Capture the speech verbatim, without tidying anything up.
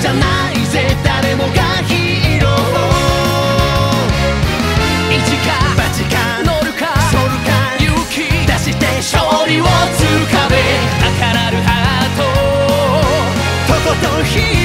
じゃないぜ誰もがヒーロー。一か八か乗るかソルか勇気出して勝利をつかめ。赤なるハートとことんヒーロー